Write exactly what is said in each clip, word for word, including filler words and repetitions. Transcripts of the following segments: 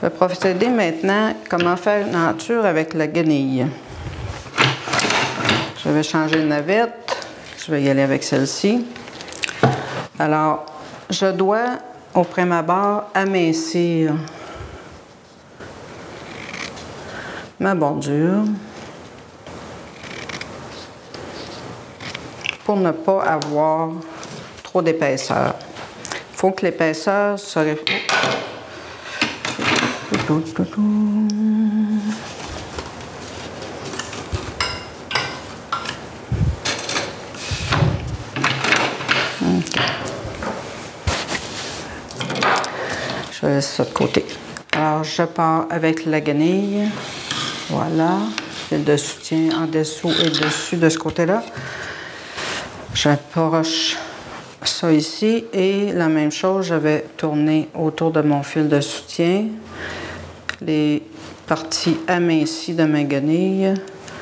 Je vais procéder maintenant comment faire une denture avec la guenille. Je vais changer de navette. Je vais y aller avec celle-ci. Alors, je dois, au prime abord, amincir ma bordure pour ne pas avoir trop d'épaisseur. Il faut que l'épaisseur soit... Je laisse ça de côté. Alors, je pars avec la guenille. Voilà. Fil de soutien en dessous et dessus de ce côté-là. J'approche ça ici et la même chose, je vais tourner autour de mon fil de soutien les parties amincies de ma guenille.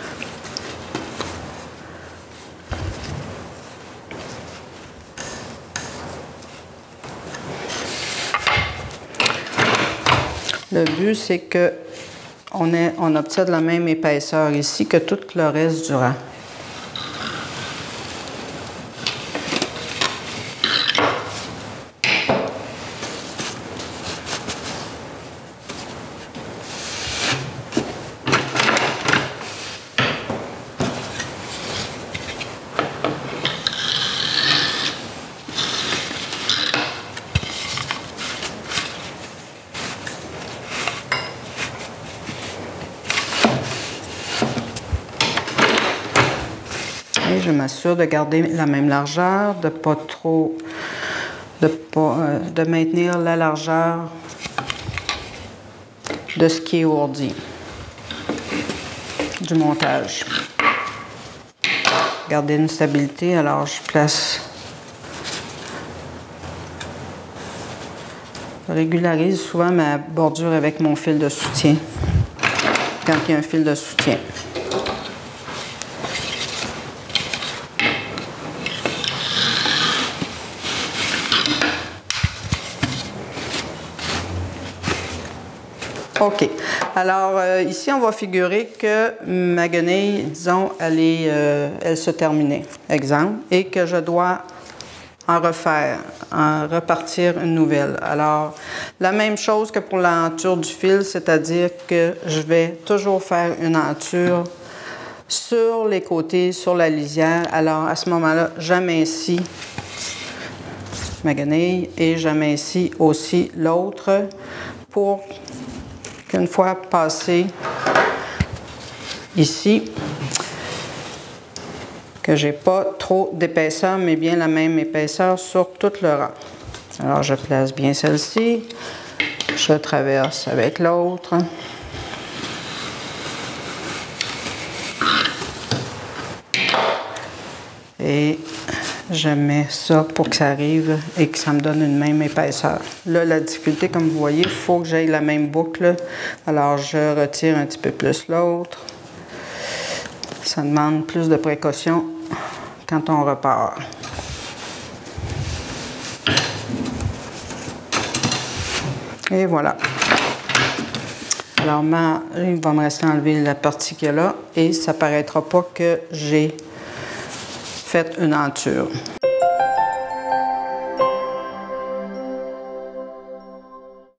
Le but, c'est que on, ait, on obtienne la même épaisseur ici que tout le reste du rang. Et je m'assure de garder la même largeur, de pas trop, de, pas, euh, de maintenir la largeur de ce qui est ourdi du montage. Garder une stabilité, alors je place, je régularise souvent ma bordure avec mon fil de soutien, quand il y a un fil de soutien. OK. Alors, euh, ici, on va figurer que ma guenille, disons, elle, est, euh, elle se terminait, exemple, et que je dois en refaire, en repartir une nouvelle. Alors, la même chose que pour l'enture du fil, c'est-à-dire que je vais toujours faire une enture sur les côtés, sur la lisière. Alors, à ce moment-là, j'amincis ma guenille et j'amincis aussi l'autre pour qu'une fois passé ici, que j'ai pas trop d'épaisseur, mais bien la même épaisseur sur tout le rang. Alors, je place bien celle-ci, je traverse avec l'autre. Et je mets ça pour que ça arrive et que ça me donne une même épaisseur. Là, la difficulté, comme vous voyez, il faut que j'aille la même boucle. Alors, je retire un petit peu plus l'autre. Ça demande plus de précaution quand on repart. Et voilà. Alors, ma, il va me rester à enlever la partie qu'il y a là et ça ne paraîtra pas que j'ai fait une denture.